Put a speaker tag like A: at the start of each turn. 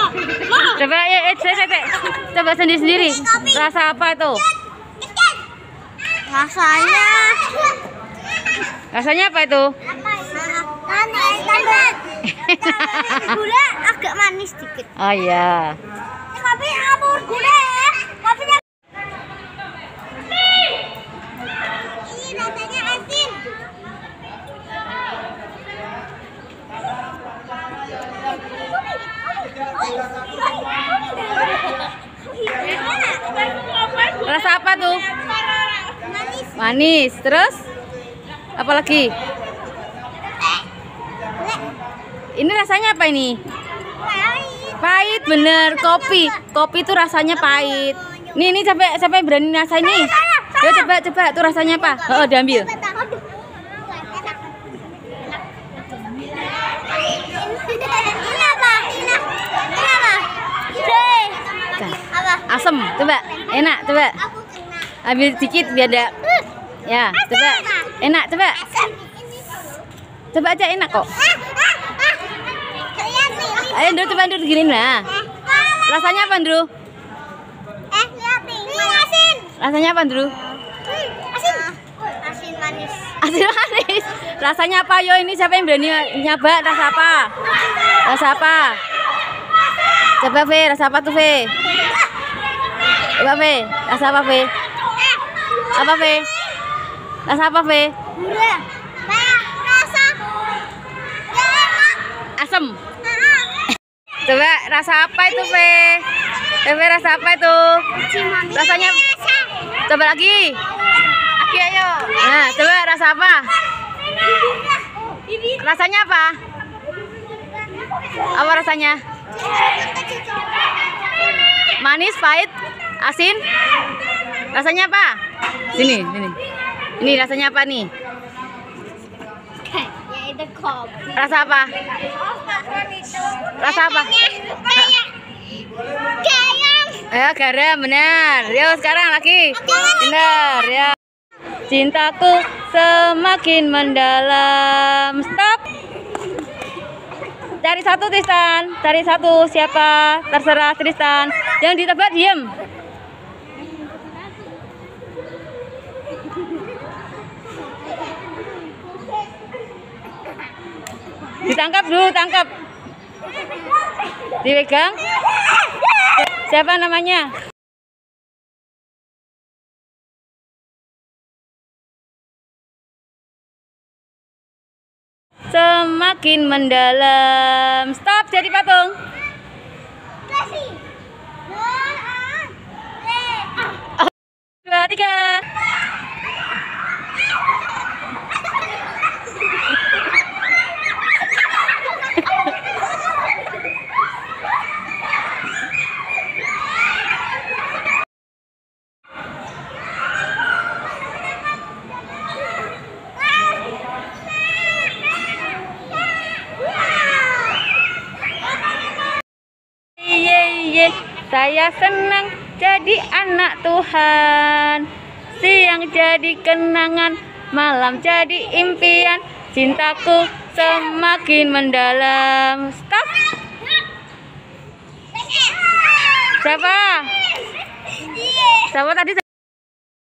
A: Coba ya, coba sendiri. Rasa apa itu? Rasanya apa itu?
B: Gula agak manis dikit.
A: Oh iya.
B: Tapi amur gula ya. Kopinya ini rasanya asin.
A: Rasa apa tuh?
B: Manis.
A: Manis. Terus? Apa lagi? Ini rasanya apa ini? Pahit, bener. Kopi itu rasanya pahit. Nih sampai berani rasa ini. Ya coba tuh rasanya apa? Oh, diambil.
B: Ini apa?
A: Asem, coba. Enak, coba.
B: Aku kena.
A: Ambil dikit biar ada. Ya, coba. Enak, coba. Coba aja enak kok. Ayo, Andrew, coba Andrew gini lah. Rasanya apa, Andrew?
B: Lihat nih. Ini asin.
A: Rasanya apa, Andrew?
B: Asin. Asin manis.
A: Asin manis. Rasanya apa, yo? Ini siapa yang berani nyoba? Rasa apa? Rasa apa? Coba, Ve. Rasa apa tuh, Ve? Coba, Ve. Rasa apa, Ve? Apa, Ve? Rasa apa, Ve?
B: Gula. Rasa. Ya enak.
A: Asem. Coba rasa apa itu, Ve? Ve, rasa apa itu? Rasanya. Coba lagi. Lagi, ayo. Nah, coba rasa apa? Rasanya apa? Apa rasanya? Manis, pahit, asin? Rasanya apa? Sini. Ini rasanya apa nih?
B: Itu kopi.
A: Rasa apa? Rasa apa?
B: Garam.
A: Garam, benar. Yo, sekarang lagi. Benar, ya. Cintaku semakin mendalam. Stop. Cari satu, Tristan. Cari satu. Siapa? Terserah, Tristan. Yang ditebak, diem. Ditangkap dulu, tangkap. Dipegang. Siapa namanya? Semakin mendalam. Stop, jadi patung. Dua, tiga. Saya senang jadi anak Tuhan. Siang jadi kenangan, malam jadi impian. Cintaku semakin mendalam. Stop. Siapa? Siapa tadi?